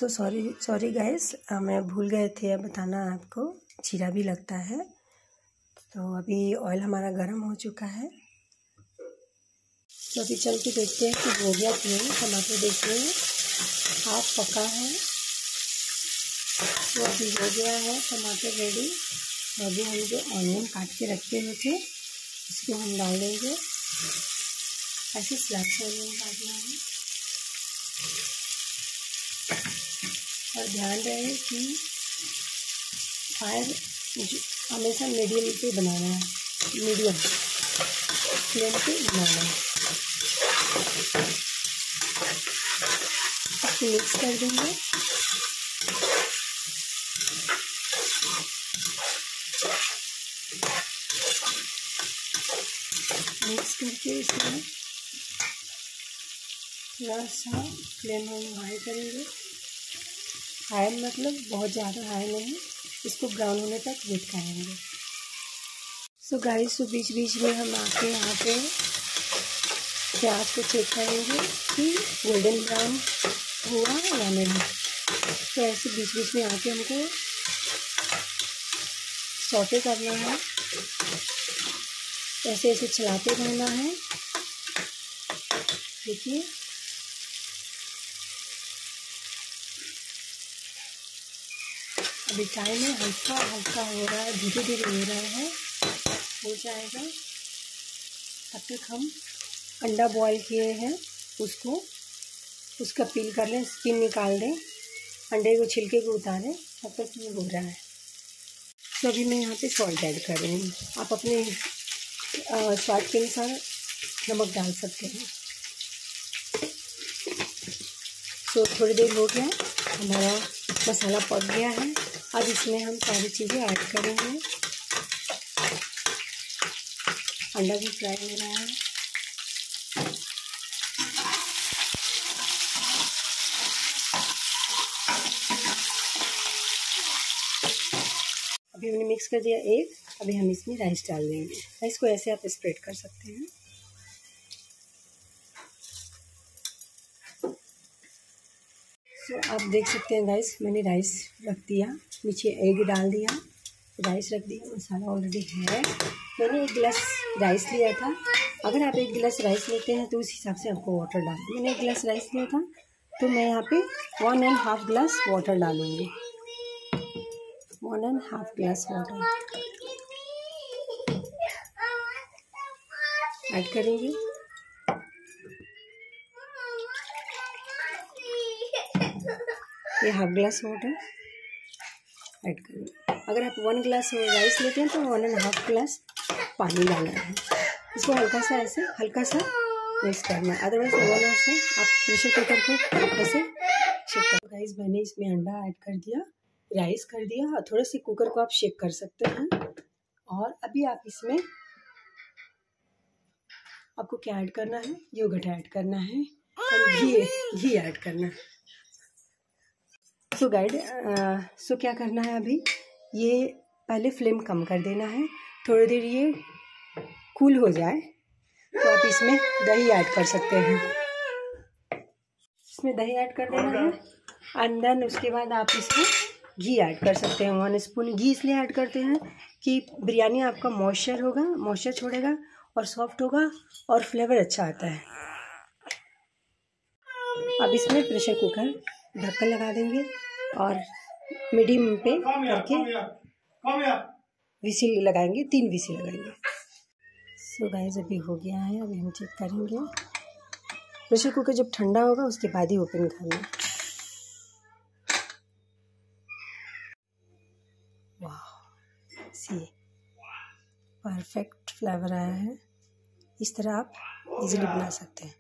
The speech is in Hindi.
सो सॉरी गाइस, मैं भूल गए थे बताना आपको, जीरा भी लगता है। तो अभी ऑयल हमारा गर्म हो चुका है, तो अभी चल के देखते हैं कि हो गया कि नहीं। टमाटर देखिए हाफ पका है, तो अभी हो गया है टमाटर रेडी। तो अभी हम जो ऑनियन काट के रखे हुए थे इसको हम डाल देंगे। ऐसे स्लाइस ऑनियन काटना है और ध्यान रहे कि फायर हमेशा मीडियम पे बनाना है, मीडियम फ्लेम पे बनाना है। इसको मिक्स कर देंगे। मिक्स करके इसमें थोड़ा सा फ्लेम हम हाई करेंगे। हाई मतलब बहुत ज़्यादा हाई नहीं, इसको ब्राउन होने तक वेट करेंगे। सो गाइस, तो बीच बीच में हम आके यहाँ पे प्याज को चेक करेंगे कि गोल्डन ब्राउन हुआ या नहीं। तो ऐसे बीच बीच में आके हमको सौटे करना है, ऐसे ऐसे चलाते रहना है। देखिए अभी टाइम है, हल्का हल्का हो रहा है, धीरे धीरे हो रहा है, हो जाएगा। तब तक हम अंडा बॉईल किए हैं उसका पील कर लें, स्किन निकाल दें, अंडे को छिलके को उतारें। तब तक ये हो रहा है। तो अभी मैं यहाँ पे सॉल्ट ऐड कर रही हूँ, आप अपने स्वाद के अनुसार नमक डाल सकते हैं। तो थोड़ी देर हो गया, हमारा मसाला पक गया है। अब इसमें हम सारी चीज़ें ऐड करेंगे। अंडा भी फ्राई हो रहा है। अभी हमने मिक्स कर दिया एग। अभी हम इसमें राइस डाल देंगे। राइस को ऐसे आप स्प्रेड कर सकते हैं। तो आप देख सकते हैं गाइस, मैंने राइस रख दिया, नीचे एग डाल दिया, राइस रख दिया, मसाला ऑलरेडी है। मैंने 1 गिलास राइस लिया था। अगर आप 1 गिलास राइस लेते हैं तो उस हिसाब से आपको वाटर डालना। मैंने 1 गिलास राइस लिया था, तो मैं यहाँ पे 1.5 गिलास वाटर डालूँगी। 1.5 गिलास वाटर ऐड करेंगे। ये 1/2 गिलास वाटर ऐड करेंगे। अगर आप 1 गिलास राइस लेते हैं तो 1.5 गिलास पानी डालना है। इसको हल्का सा ऐसे मिक्स करना है, अदरवाइज ओवन से आप प्रेशर कुकर को ऐसे शेक कर। गाइस, मैंने इसमें अंडा ऐड कर दिया, राइस कर दिया और थोड़े से कुकर को आप शेक कर सकते हैं। और अभी आप इसमें आपको क्या ऐड करना है, योगर्ट ऐड करना है और घी ऐड करना है। सो क्या करना है, अभी ये पहले फ्लेम कम कर देना है, थोड़ी देर ये कूल हो जाए तो आप इसमें दही ऐड कर सकते हैं। इसमें दही ऐड कर देना है एंड देन उसके बाद आप इसमें घी ऐड कर सकते हैं। 1 स्पून घी इसलिए ऐड करते हैं कि बिरयानी आपका मॉइस्चर छोड़ेगा और सॉफ्ट होगा और फ्लेवर अच्छा आता है। अब इसमें प्रेशर कुकर ढक्कन लगा देंगे और मीडियम पे करके विसिल लगाएंगे, 3 विसिल लगाएंगे। सो गाइस, अभी हो गया है, अभी हम चेक करेंगे। प्रेशर कुकर जब ठंडा होगा उसके बाद ही ओपन करना। वाह, सी परफेक्ट फ्लेवर आया है। इस तरह आप इजीली बना सकते हैं।